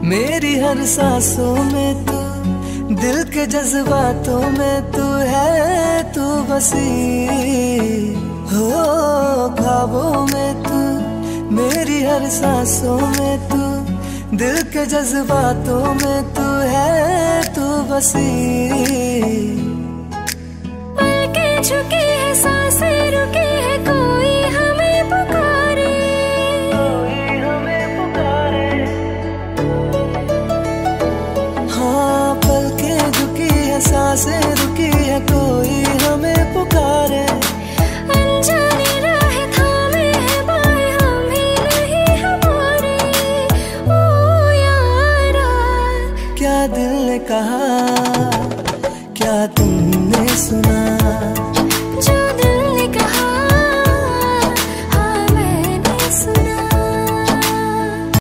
मेरी हर सांसों में तू, दिल के जज्बातों में तू है, तू बसी हो ख्वाबों में तू, मेरी हर सांसों में तू, दिल के जज्बातों में तू है, तू बसी। पलकें झुकी है, सांसें रुकी है।